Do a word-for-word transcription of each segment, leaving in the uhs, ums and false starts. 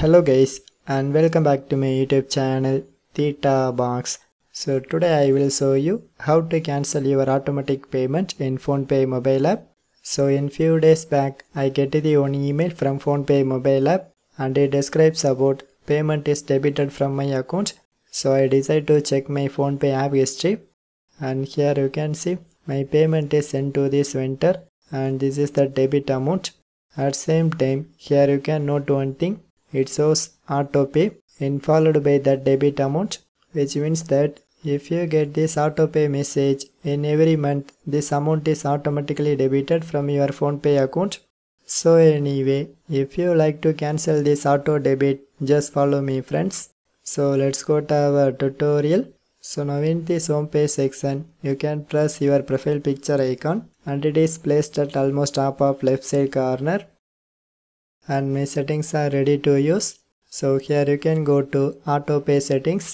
Hello guys and welcome back to my YouTube channel Theta Box. So today I will show you how to cancel your automatic payment in PhonePe mobile app. So in few days back I get the one email from PhonePe mobile app and it describes about payment is debited from my account. So I decided to check my PhonePe app history and here you can see my payment is sent to this vendor and this is the debit amount. At same time here you can note one thing. It shows autopay and followed by the debit amount, which means that if you get this autopay message in every month, this amount is automatically debited from your PhonePe account. So anyway, if you like to cancel this auto debit, just follow me friends. So let's go to our tutorial. So now in this home page section, you can press your profile picture icon and it is placed at almost top of left side corner. And my settings are ready to use. So here you can go to autopay settings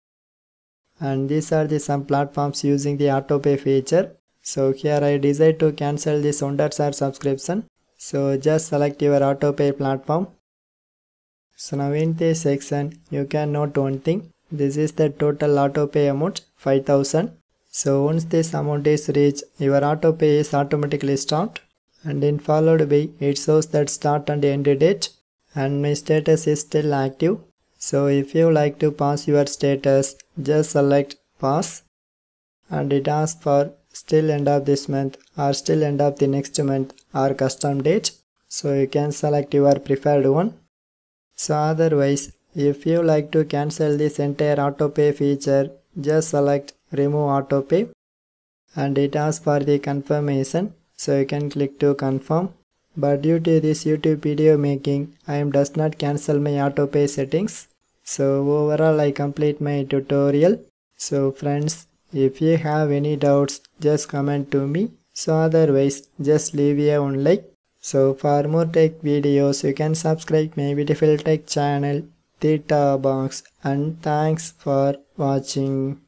and these are the some platforms using the autopay feature. So here I decide to cancel this hotstar subscription. So just select your autopay platform. So now in this section you can note one thing. This is the total autopay amount five thousand. So once this amount is reached, your autopay is automatically stopped. And then followed by it shows that start and end date and my status is still active. So if you like to pause your status, just select pause and it asks for still end of this month or still end of the next month or custom date. So you can select your preferred one. So otherwise if you like to cancel this entire autopay feature, just select remove autopay and it asks for the confirmation. So you can click to confirm. But due to this YouTube video making, I am does not cancel my autopay settings. So overall I complete my tutorial. So friends, if you have any doubts, just comment to me. So otherwise, just leave a one like. So for more tech videos, you can subscribe my beautiful tech channel Theta Box and thanks for watching.